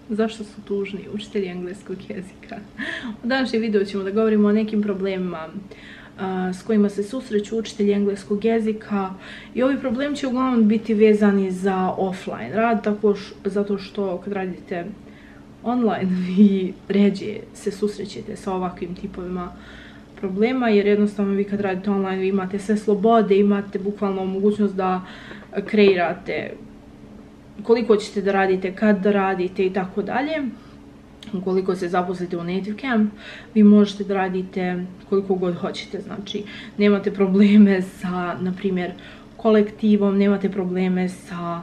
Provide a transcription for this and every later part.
Zašto su tužni učitelji engleskog jezika? U današnjem videu ćemo da govorimo o nekim problemima s kojima se susreću učitelji engleskog jezika i ovi problemi će uglavnom biti vezani za offline rad, zato što kad radite online vi ređe se susrećete sa ovakvim tipovima problema, jer jednostavno vi kad radite online vi imate sve slobode, imate bukvalno mogućnost da kreirate koliko ćete da radite, kad da radite i tako dalje. Ukoliko se zaposlite u Native Camp, vi možete da radite koliko god hoćete, znači nemate probleme sa, na primjer, kolektivom, nemate probleme sa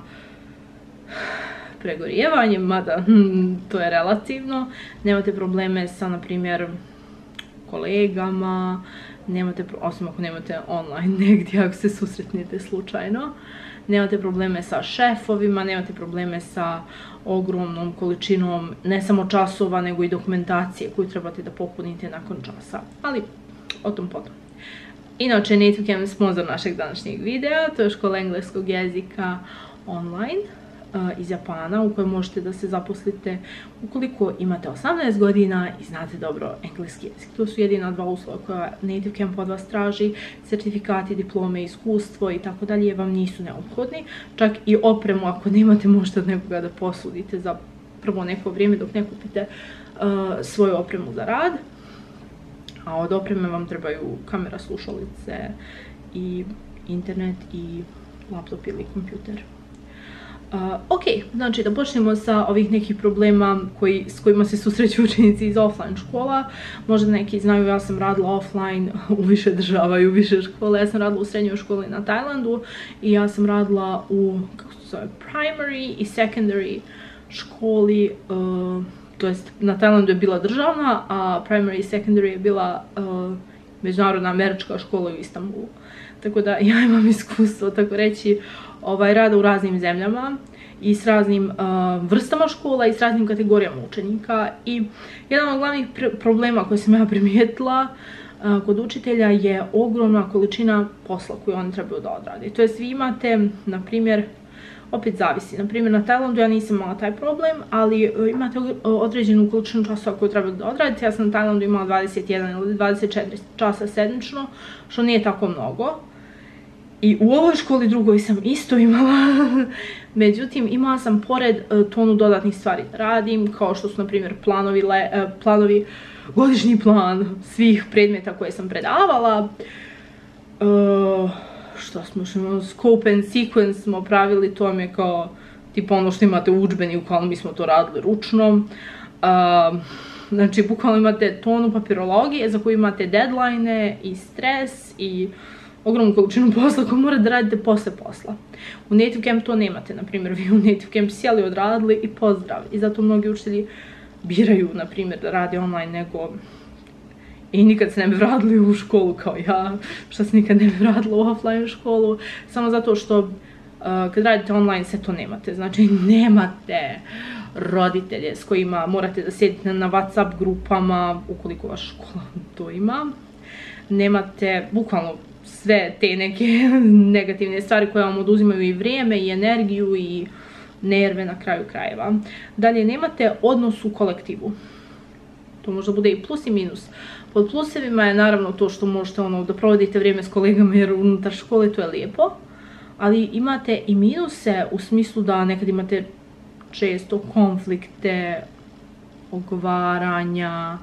pregorijevanjem, mada to je relativno, nemate probleme sa, na primjer, kolegama, osim ako nemate online negdje, ako se susretnete slučajno. Nemate probleme sa šefovima, nemate probleme sa ogromnom količinom ne samo časova, nego i dokumentacije koju trebate da popunite nakon časa. Ali, o tom potom. Inače, Native Camp je sponsor našeg današnjeg videa, to je škola engleskog jezika online iz Japana, u kojoj možete da se zaposlite ukoliko imate 18 godina i znate dobro engleski jezik. To su jedina dva uslova koja Native Camp od vas traži. Certifikati, diplome, iskustvo i tako dalje vam nisu neophodni. Čak i opremu, ako nemate, možete od nekoga da posudite za prvo neko vrijeme dok ne kupite svoju opremu za rad. A od opreme vam trebaju kamera, slušalice i internet i laptop ili kompjuter. Ok, znači da počnemo sa ovih nekih problema s kojima se susreću učenici iz offline škola. Možda neki znaju, ja sam radila offline u više država i u više škole. Ja sam radila u srednjoj školi na Tajlandu i ja sam radila u primary i secondary školi, to jest na Tajlandu je bila državna, a primary i secondary je bila međunarodna američka škola u Istanbulu. Tako da ja imam iskustvo, tako reći, rada u raznim zemljama i s raznim vrstama škola i s raznim kategorijama učenika. I jedan od glavnih problema koje sam ja primijetila kod učitelja je ogromna količina posla koju oni trebaju da odrade. To jest vi imate, na primjer, opet zavisi, na primjer na Tajlandu ja nisam imala taj problem, ali imate određenu količinu časova koju trebate da odradite. Ja sam na Tajlandu imala 21 ili 24 časa sedmično, što nije tako mnogo. I u ovoj školi drugoj sam isto imala, međutim imala sam pored tonu dodatnih stvari da radim, kao što su na primjer planovi, godišnji plan svih predmeta koje sam predavala, što smo scope and sequence smo pravili, to mi je kao tipa ono što imate u udžbeniku, ali mi smo to radili ručno. Znači bukvalno imate tonu papirologije za koju imate deadline i stres i ogromnu količinu posla koju morate da radite posle posla. U Native Camp to nemate, na primjer, vi u Native Camp sjeli, odradili i pozdrav. I zato mnogi učitelji biraju, na primjer, da rade online nego i nikad se ne bi vratili u školu kao ja, što se nikad ne bi vratila u offline školu, samo zato što kad radite online sve to nemate. Znači nemate roditelje s kojima morate da sjedite na WhatsApp grupama, ukoliko vaša škola to ima. Nemate bukvalno sve te neke negativne stvari koje vam oduzimaju i vrijeme i energiju i nerve na kraju krajeva. Dalje, nemate odnos u kolektivu. To možda bude i plus i minus. Pod plusevima je naravno to što možete da provodite vrijeme s kolegama, jer unutar škole to je lijepo. Ali imate i minuse u smislu da nekad imate često konflikte, ogovaranja,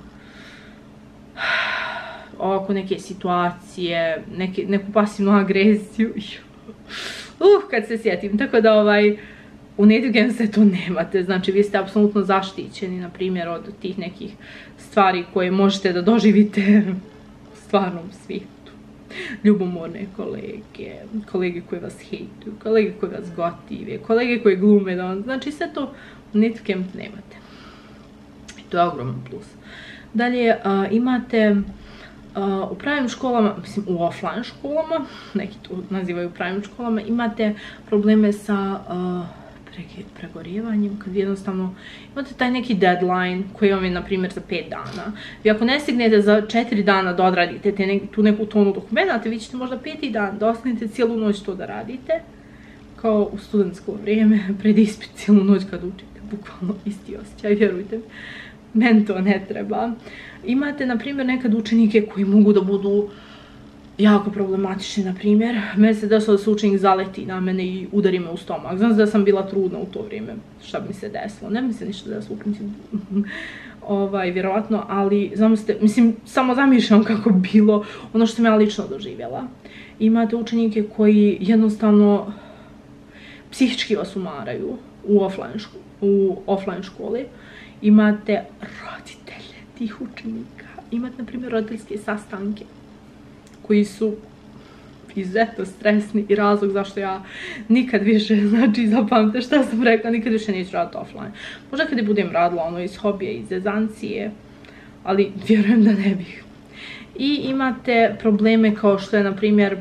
oko neke situacije, neku pasivnu agresiju. Kad se sjetim. Tako da u Native Camp sve to nemate. Znači vi ste apsolutno zaštićeni, na primjer, od tih nekih stvari koje možete da doživite u stvarnom svijetu. Ljubomorne kolege koji vas hejtuju, kolege koji vas gotive, kolege koji glume da vam... Znači sve to u Native Camp nemate. I to je ogroman plus. Dalje imate u pravim školama, mislim u offline školama, neki to nazivaju pravim školama, imate probleme sa pregorijevanjem, kad vi jednostavno imate taj neki deadline koji vam je, na primjer, za 5 dana. Vi ako ne stignete za 4 dana da odradite tu neku tonu dokumenta, vi ćete možda 5. dan da ostanete cijelu noć to da radite, kao u studentsko vrijeme, pred ispit cijelu noć kad učite, bukvalno isti osjećaj, vjerujte mi. Meni to ne treba. Imate, na primjer, nekad učenike koji mogu da budu jako problematični, na primjer. Meni se desilo da se učenik zaleti na mene i udari me u stomak. Znam da sam bila trudna u to vrijeme. Šta bi mi se desilo? Ne mi se ništa desilo u principu. Vjerovatno, ali mislim, samo zamišljam kako bi bilo ono što sam ja lično doživjela. Imate učenike koji jednostavno psihički vas umaraju u offline školi. Imate roditelje tih učenika. Imate, na primjer, roditeljske sastanke koji su izuzetno stresni i razlog zašto ja nikad više, znači zapamte šta sam rekla, nikad više neću raditi offline. Možda kad budem radila ono iz hobija, iz zezancije, ali vjerujem da ne bih. I imate probleme kao što je, na primjer,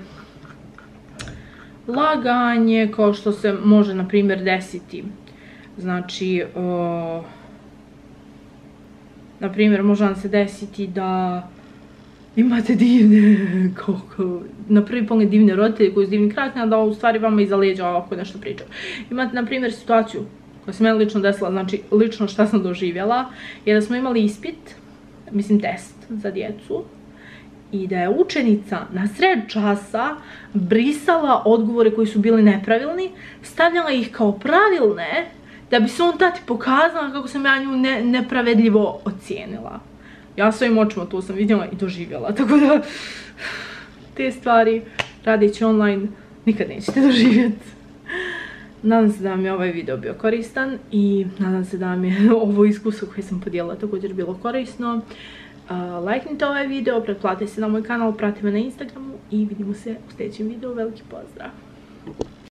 laganje, kao što se može, na primjer, desiti. Znači, na primjer, može vam se desiti da imate divne, na prvi pogled divne roditelje koji su divni karakter, da u stvari vama iza leđa ovako nešto pričaju. Imate, na primjer, situaciju koja se meni lično desila, znači lično šta sam doživjela, je da smo imali ispit, mislim test za djecu, i da je učenica na sred časa brisala odgovore koji su bili nepravilni, stavljala ih kao pravilne, da bi se on tati pokazala kako sam ja nju nepravedljivo ocijenila. Ja svojim očima to sam vidjela i doživjela, tako da te stvari radeći online nikad nećete doživjeti. Nadam se da vam je ovaj video bio koristan i nadam se da vam je ovo iskustvo koje sam podijelila također bilo korisno. Lajknite ovaj video, pretplatite se na moj kanal, pratite me na Instagramu i vidimo se u sljedećem videu. Veliki pozdrav!